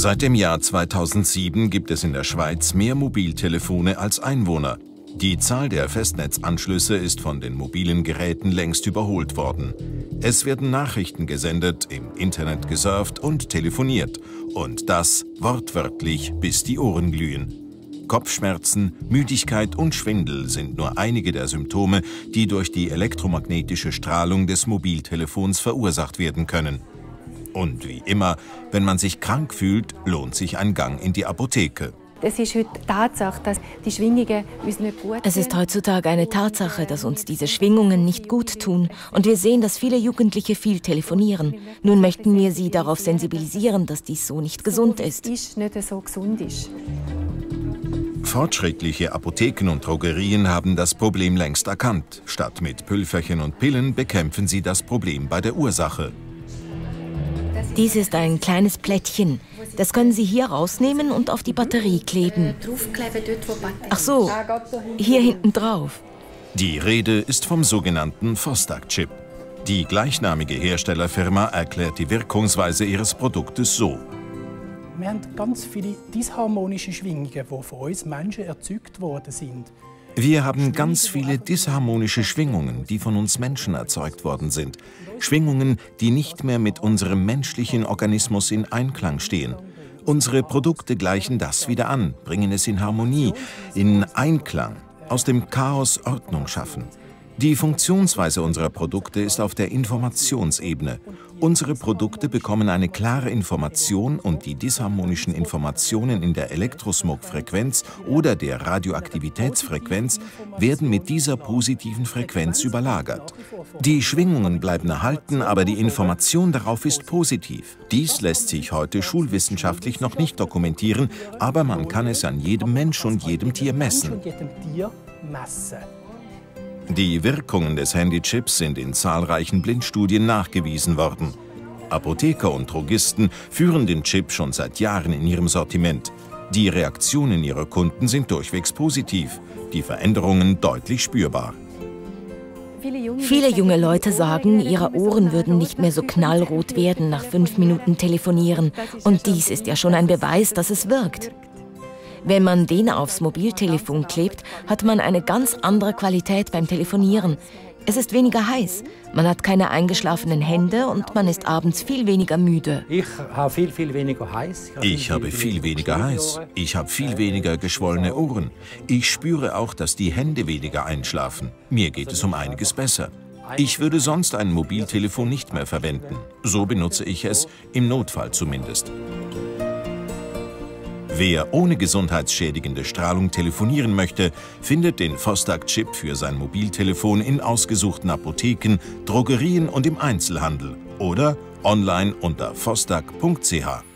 Seit dem Jahr 2007 gibt es in der Schweiz mehr Mobiltelefone als Einwohner. Die Zahl der Festnetzanschlüsse ist von den mobilen Geräten längst überholt worden. Es werden Nachrichten gesendet, im Internet gesurft und telefoniert. Und das wortwörtlich, bis die Ohren glühen. Kopfschmerzen, Müdigkeit und Schwindel sind nur einige der Symptome, die durch die elektromagnetische Strahlung des Mobiltelefons verursacht werden können. Und wie immer, wenn man sich krank fühlt, lohnt sich ein Gang in die Apotheke. Es ist heute Tatsache, dass die Schwingungen uns nicht gut tun. Es ist heutzutage eine Tatsache, dass uns diese Schwingungen nicht gut tun. Und wir sehen, dass viele Jugendliche viel telefonieren. Nun möchten wir sie darauf sensibilisieren, dass dies so nicht gesund ist. Nicht so gesund ist. Fortschrittliche Apotheken und Drogerien haben das Problem längst erkannt. Statt mit Pülverchen und Pillen bekämpfen sie das Problem bei der Ursache. Dies ist ein kleines Plättchen. Das können Sie hier rausnehmen und auf die Batterie kleben. Ach so, hier hinten drauf. Die Rede ist vom sogenannten Fostak-Chip. Die gleichnamige Herstellerfirma erklärt die Wirkungsweise ihres Produktes so. Wir haben ganz viele disharmonische Schwingungen, die von uns Menschen erzeugt worden sind. Wir haben ganz viele disharmonische Schwingungen, die von uns Menschen erzeugt worden sind. Schwingungen, die nicht mehr mit unserem menschlichen Organismus in Einklang stehen. Unsere Produkte gleichen das wieder an, bringen es in Harmonie, in Einklang, aus dem Chaos Ordnung schaffen. Die Funktionsweise unserer Produkte ist auf der Informationsebene. Unsere Produkte bekommen eine klare Information und die disharmonischen Informationen in der Elektrosmog-Frequenz oder der Radioaktivitätsfrequenz werden mit dieser positiven Frequenz überlagert. Die Schwingungen bleiben erhalten, aber die Information darauf ist positiv. Dies lässt sich heute schulwissenschaftlich noch nicht dokumentieren, aber man kann es an jedem Mensch und jedem Tier messen. Die Wirkungen des Handychips sind in zahlreichen Blindstudien nachgewiesen worden. Apotheker und Drogisten führen den Chip schon seit Jahren in ihrem Sortiment. Die Reaktionen ihrer Kunden sind durchwegs positiv, die Veränderungen deutlich spürbar. Viele junge Leute sagen, ihre Ohren würden nicht mehr so knallrot werden nach 5 Minuten Telefonieren. Und dies ist ja schon ein Beweis, dass es wirkt. Wenn man den aufs Mobiltelefon klebt, hat man eine ganz andere Qualität beim Telefonieren. Es ist weniger heiß, man hat keine eingeschlafenen Hände und man ist abends viel weniger müde. Ich habe viel weniger heiß. Ich habe viel weniger heiß. Ich habe viel weniger geschwollene Ohren. Ich spüre auch, dass die Hände weniger einschlafen. Mir geht es um einiges besser. Ich würde sonst ein Mobiltelefon nicht mehr verwenden. So benutze ich es, im Notfall zumindest. Wer ohne gesundheitsschädigende Strahlung telefonieren möchte, findet den Fostak-Chip für sein Mobiltelefon in ausgesuchten Apotheken, Drogerien und im Einzelhandel oder online unter fostak.ch.